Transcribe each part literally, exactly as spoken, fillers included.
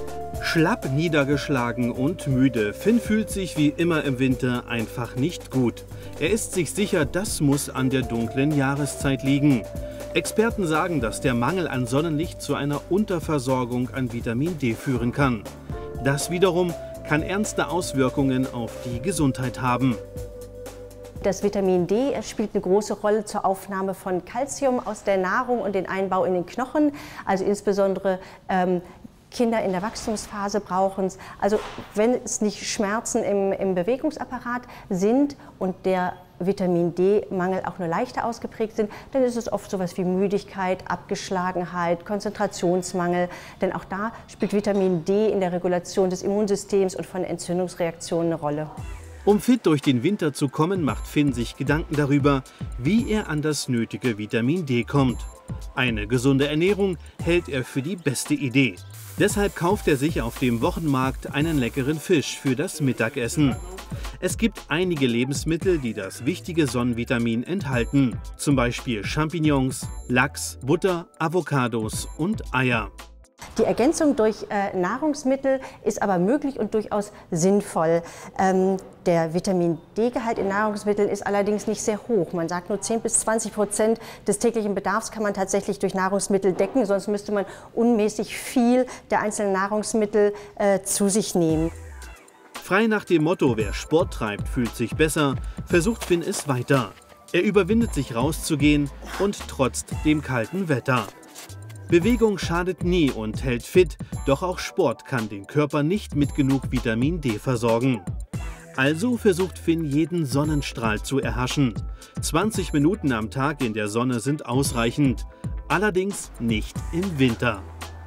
Schlapp, niedergeschlagen und müde. Finn fühlt sich wie immer im Winter einfach nicht gut. Er ist sich sicher, das muss an der dunklen Jahreszeit liegen. Experten sagen, dass der Mangel an Sonnenlicht zu einer Unterversorgung an Vitamin D führen kann. Das wiederum kann ernste Auswirkungen auf die Gesundheit haben. Das Vitamin D spielt eine große Rolle zur Aufnahme von Calcium aus der Nahrung und den Einbau in den Knochen. Also insbesondere ähm, Kinder in der Wachstumsphase brauchen es. Also wenn es nicht Schmerzen im, im Bewegungsapparat sind und der Vitamin D-Mangel auch nur leichter ausgeprägt sind, dann ist es oft sowas wie Müdigkeit, Abgeschlagenheit, Konzentrationsmangel. Denn auch da spielt Vitamin D in der Regulation des Immunsystems und von Entzündungsreaktionen eine Rolle. Um fit durch den Winter zu kommen, macht Finn sich Gedanken darüber, wie er an das nötige Vitamin D kommt. Eine gesunde Ernährung hält er für die beste Idee. Deshalb kauft er sich auf dem Wochenmarkt einen leckeren Fisch für das Mittagessen. Es gibt einige Lebensmittel, die das wichtige Sonnenvitamin enthalten. Zum Beispiel Champignons, Lachs, Butter, Avocados und Eier. Die Ergänzung durch äh, Nahrungsmittel ist aber möglich und durchaus sinnvoll. Ähm, der Vitamin D-Gehalt in Nahrungsmitteln ist allerdings nicht sehr hoch. Man sagt nur zehn bis zwanzig Prozent des täglichen Bedarfs kann man tatsächlich durch Nahrungsmittel decken, sonst müsste man unmäßig viel der einzelnen Nahrungsmittel äh, zu sich nehmen. Frei nach dem Motto, wer Sport treibt, fühlt sich besser, versucht Finn es weiter. Er überwindet sich rauszugehen und trotzt dem kalten Wetter. Bewegung schadet nie und hält fit, doch auch Sport kann den Körper nicht mit genug Vitamin D versorgen. Also versucht Finn, jeden Sonnenstrahl zu erhaschen. zwanzig Minuten am Tag in der Sonne sind ausreichend, allerdings nicht im Winter.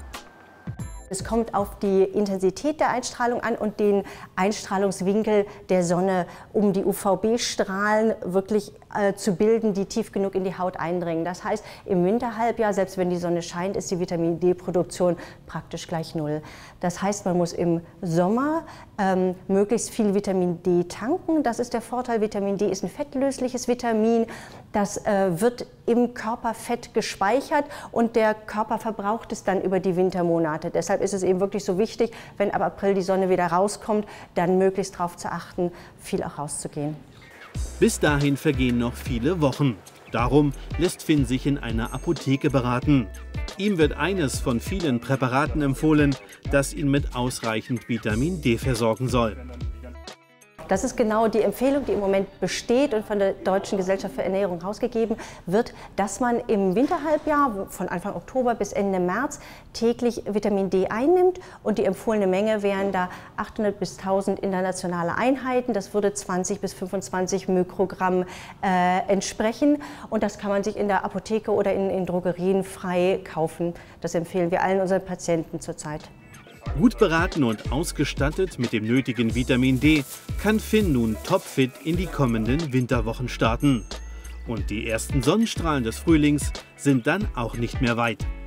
Es kommt auf die Intensität der Einstrahlung an und den Einstrahlungswinkel der Sonne, um die U V B-Strahlen wirklich äh, zu bilden, die tief genug in die Haut eindringen. Das heißt, im Winterhalbjahr, selbst wenn die Sonne scheint, ist die Vitamin D-Produktion praktisch gleich null. Das heißt, man muss im Sommer ähm, möglichst viel Vitamin D tanken. Das ist der Vorteil. Vitamin D ist ein fettlösliches Vitamin. Das äh, wird im Körperfett gespeichert und der Körper verbraucht es dann über die Wintermonate. Deshalb ist es eben wirklich so wichtig, wenn ab April die Sonne wieder rauskommt, dann möglichst darauf zu achten, viel auch rauszugehen. Bis dahin vergehen noch viele Wochen. Darum lässt Finn sich in einer Apotheke beraten. Ihm wird eines von vielen Präparaten empfohlen, das ihn mit ausreichend Vitamin D versorgen soll. Das ist genau die Empfehlung, die im Moment besteht und von der Deutschen Gesellschaft für Ernährung herausgegeben wird, dass man im Winterhalbjahr von Anfang Oktober bis Ende März täglich Vitamin D einnimmt und die empfohlene Menge wären da achthundert bis tausend internationale Einheiten. Das würde zwanzig bis fünfundzwanzig Mikrogramm äh, entsprechen und das kann man sich in der Apotheke oder in, in Drogerien frei kaufen. Das empfehlen wir allen unseren Patienten zurzeit. Gut beraten und ausgestattet mit dem nötigen Vitamin D kann Finn nun topfit in die kommenden Winterwochen starten. Und die ersten Sonnenstrahlen des Frühlings sind dann auch nicht mehr weit.